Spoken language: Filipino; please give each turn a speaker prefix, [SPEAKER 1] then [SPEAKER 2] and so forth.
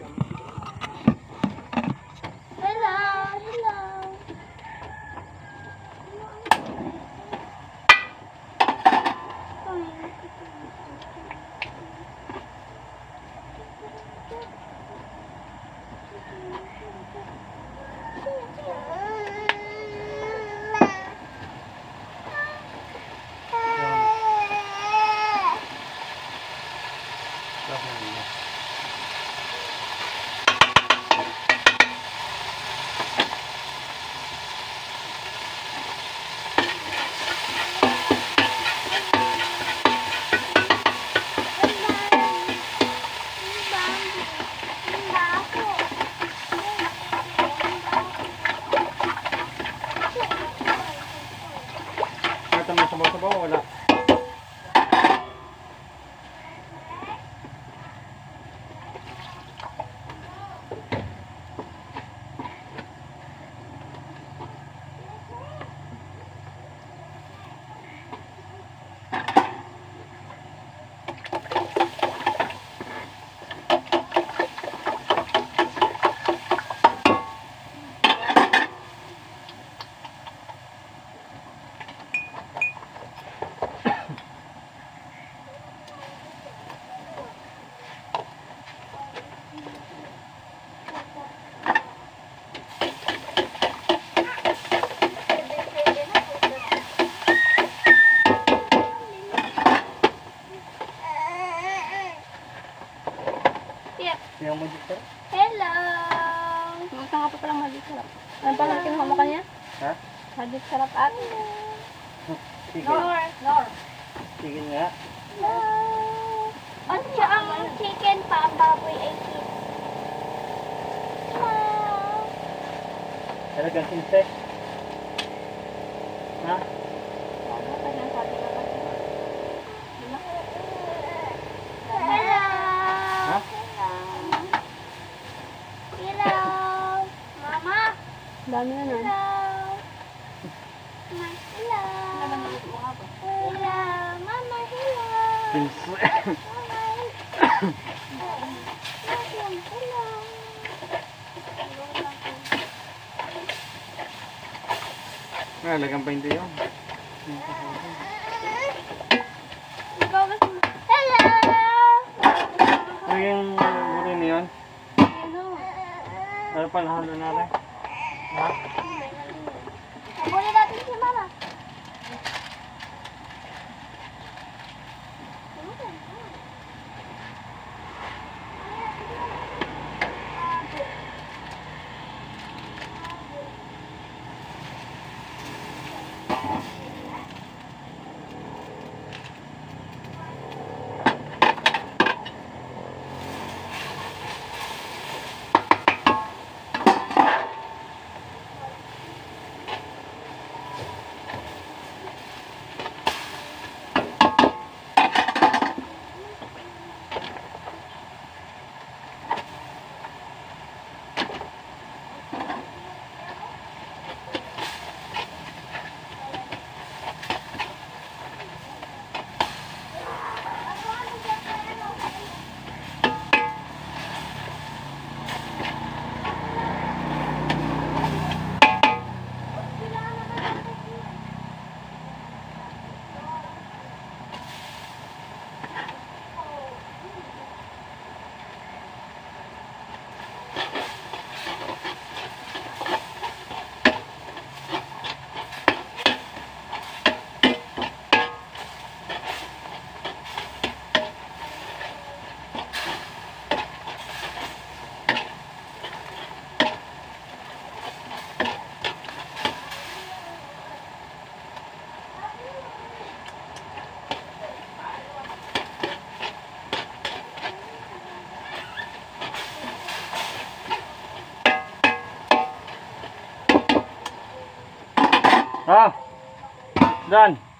[SPEAKER 1] May sabaw-sabaw, wala. Yung magic sarap?
[SPEAKER 2] Hello! Pumunta nga pa palang magic sarap. Ano pa lang kinuha mo kanya?
[SPEAKER 1] Ha?
[SPEAKER 2] Magic sarap at?
[SPEAKER 1] Sige.
[SPEAKER 2] Nor.
[SPEAKER 1] Sige nga.
[SPEAKER 2] Hello! At siya ang chicken pa, ang baboy ay chicken. Hello!
[SPEAKER 1] Talagang sinse. Ha?
[SPEAKER 2] Ano pa lang sabi na kasi? Hello!
[SPEAKER 1] Ha?
[SPEAKER 2] Hello! Mama! Dami na nun. Hello! Hello! Hello! Mama, hello!
[SPEAKER 1] Sinse.
[SPEAKER 2] Mama, hello!
[SPEAKER 1] Lagang pa hindi yun.
[SPEAKER 2] Hello!
[SPEAKER 1] Ano yung burin na yun?
[SPEAKER 2] Hello!
[SPEAKER 1] Ano pa nahalo na rin? Ha?
[SPEAKER 2] Habulin natin si Mama.
[SPEAKER 1] Ah! Done!